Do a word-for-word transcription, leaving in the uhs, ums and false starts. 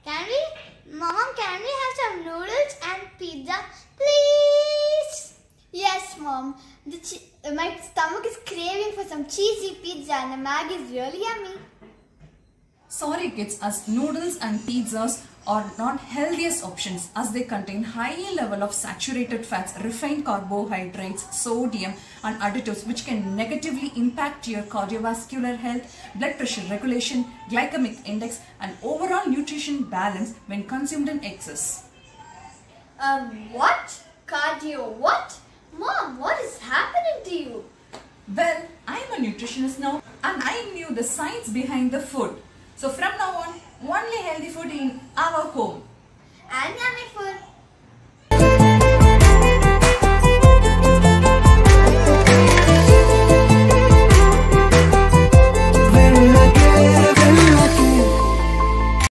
Can we? Mom, can we have some noodles and pizza, please? Yes, Mom. The my stomach is craving for some cheesy pizza and the Maggi is really yummy. Sorry kids, as noodles and pizzas are not healthiest options as they contain high level of saturated fats, refined carbohydrates, sodium and additives which can negatively impact your cardiovascular health, blood pressure regulation, glycemic index and overall nutrition balance when consumed in excess. Um, what? Cardio what? Mom, what is happening to you? Well, I am a nutritionist now and I knew the science behind the food. So from now on, only healthy food in our home. And yummy